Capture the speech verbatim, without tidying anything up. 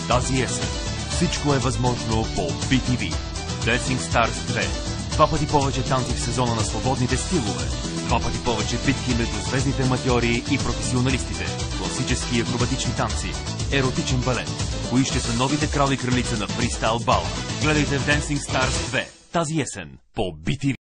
Тази есен всичко е възможно по би ти ви. Dancing Stars две. Два пъти повече танци в сезона на свободните стилове. Два пъти повече битки между звездните аматьори и професионалистите. Класически и акробатични танци. Еротичен балет. Кои ще са новите крал и кралица на фристайл бала? Гледайте в Dancing Stars две тази есен по би ти ви.